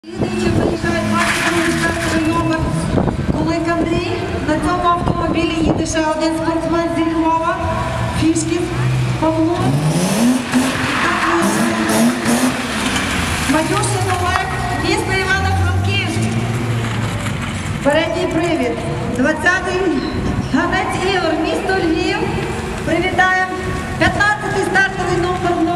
Слідуючи виїжджає 22-й стартовий номер Кулик Андрій. На цьому автомобілі їде ще один спортсмен зі Львова, Фішків Павло. Матюшин Олег, місто Івано-Франківськ. Передній привід. 20-й Ганець Ігор, місто Львів. Привітаємо 15-й стартовий номер